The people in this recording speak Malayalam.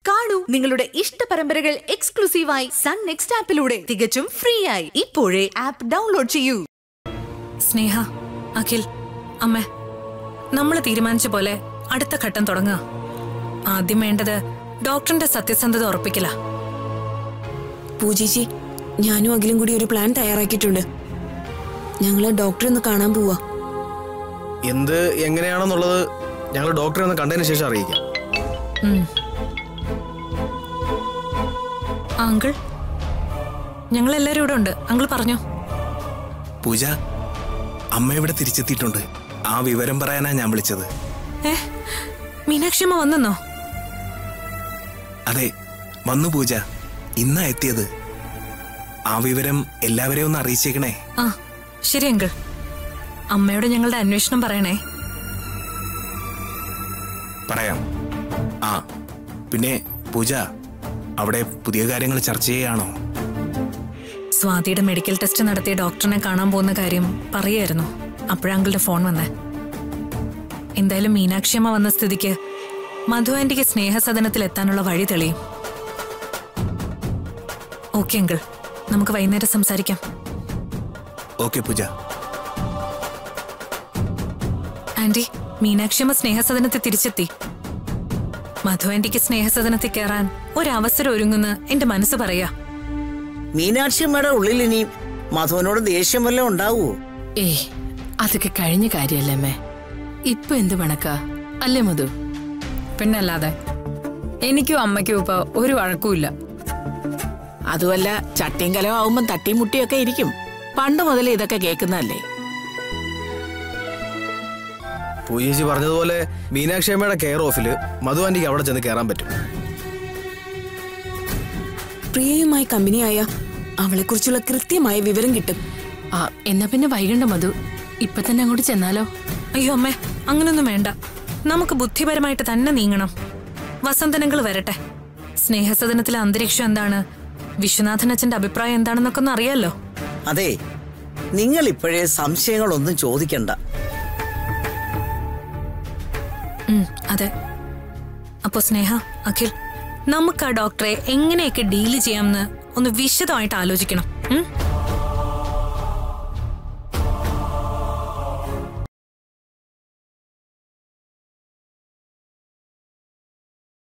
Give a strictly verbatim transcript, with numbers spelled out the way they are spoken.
കാണൂ നിങ്ങളുടെ ഇഷ്ട പരമ്പരകൾ എക്സ്ക്ലൂസീവായി സൺ നെക്സ്റ്റ് ആപ്പിലൂടെ തികച്ചും ഫ്രീ ആയി. ഇപ്പോഴേ ആപ്പ് ഡൗൺലോഡ് ചെയ്യൂ. സ്നേഹ, അഖിൽ, അമ്മ, നമ്മൾ തീരുമാനിച്ച പോലെ അടുത്ത ഘട്ടം തുടങ്ങുക. ആദ്യം വേണ്ടത് ഡോക്ടറിന്റെ സത്യസന്ധത ഉറപ്പിക്കല. പൂജേച്ചി, ഞാനും അഖിലും കൂടി ഒരു പ്ലാൻ തയ്യാറാക്കിയിട്ടുണ്ട്. ഞങ്ങള് ഡോക്ടറെ ഒന്ന് കാണാൻ പോവാ. എന്ത് എങ്ങനെയാണെന്നുള്ളത് ഞങ്ങൾ ഡോക്ടറെ ഒന്ന് കണ്ടതിന് ശേഷം അറിയിക്കാം. അങ്കിൾ, ഞങ്ങൾ എല്ലാരും ഇവിടെ ഉണ്ട്. അങ്കിൾ പറഞ്ഞോ. പൂജ, അമ്മ ഇവിടെ തിരിച്ചെത്തിയിട്ടുണ്ട്. ആ വിവരം പറയാനാ ഞാൻ വിളിച്ചത്. ഏ, മീനാക്ഷി അമ്മ വന്നെന്നോ? അതെ, വന്നു പൂജ. ഇന്നാ എത്തിയത്. ആ വിവരം എല്ലാവരെയും ഒന്ന് അറിയിച്ചേക്കണേ. ആ ശരി അങ്കിൾ. അമ്മയോട് ഞങ്ങളുടെ അന്വേഷണം പറയണേ. പറയാം. ആ പിന്നെ പൂജ, അവിടെ പുതിയ കാര്യങ്ങൾ ചർച്ച ചെയ്യാണോ? സ്വാതിയുടെ മെഡിക്കൽ ടെസ്റ്റ് നടത്തിയ ഡോക്ടറിനെ കാണാൻ പോകുന്ന കാര്യം പറയായിരുന്നു. അപ്പോഴങ്കിളുടെ ഫോൺ വന്നേ. എന്തായാലും മീനാക്ഷിയമ്മ വന്ന സ്ഥിതിക്ക് മധു ആന്റിക്ക് സ്നേഹസദനത്തിൽ എത്താനുള്ള വഴി തെളിയും. ഓക്കെ അങ്കിൾ, നമുക്ക് വൈകുന്നേരം സംസാരിക്കാം. ഓക്കെ പൂജ. ആന്റി, മീനാക്ഷിയമ്മ സ്നേഹസദനത്തിൽ തിരിച്ചെത്തി. മധു ആന്റിക്ക് സ്നേഹസദനത്തിൽ കയറാൻ ഒരവസരം ഒരുങ്ങുന്ന എന്റെ മനസ്സ് പറയാ. മീനാക്ഷിയമ്മയുടെ ഉള്ളിൽ ഇനി മധുവിനോട് ദേഷ്യം വല്ലതും ഉണ്ടാവോ? ഏയ്, അതൊക്കെ കഴിഞ്ഞ കാര്യല്ലേ അമ്മേ. ഇപ്പൊ എന്ത് വണക്ക അല്ലേ മധു? പിന്നല്ലാതെ എനിക്കും അമ്മയ്ക്കും ഇപ്പൊ ഒരു വഴക്കുമില്ല. അതുമല്ല, ചട്ടിയും കലവും ആവുമ്പം തട്ടിയും മുട്ടിയൊക്കെ ഇരിക്കും. പണ്ട് മുതലേ ഇതൊക്കെ കേൾക്കുന്നതല്ലേ. പൂജേച്ചി പറഞ്ഞതുപോലെ മീനാക്ഷി അമ്മയുടെ കെയർ ഓഫില് മധു ആന്റിക്ക് അവിടെ ചെന്ന് കയറാൻ പറ്റും. പ്രിയയുമായി കമ്പനിയായ അവളെ കുറിച്ചുള്ള കൃത്യമായ വിവരം കിട്ടും. ആ, എന്നാ പിന്നെ വൈകണ്ട മധു, ഇപ്പൊ തന്നെ അങ്ങോട്ട് ചെന്നാലോ? അയ്യോ അമ്മേ, അങ്ങനൊന്നും വേണ്ട. നമുക്ക് ബുദ്ധിപരമായിട്ട് തന്നെ നീങ്ങണം. വസന്തനങ്ങൾ വരട്ടെ. സ്നേഹസദനത്തിലെ അന്തരീക്ഷം എന്താണ്, വിശ്വനാഥൻ അച്ഛന്റെ അഭിപ്രായം എന്താണെന്നൊക്കെ ഒന്ന് അറിയാലോ. അതെ, നിങ്ങൾ ഇപ്പോഴേ സംശയങ്ങളൊന്നും ചോദിക്കണ്ട. അതെ. അപ്പോ സ്നേഹ, അഖിൽ, നമുക്ക് ആ ഡോക്ടറെ എങ്ങനെയൊക്കെ ഡീല് ചെയ്യാമെന്ന് ഒന്ന് വിശദമായിട്ട് ആലോചിക്കണം.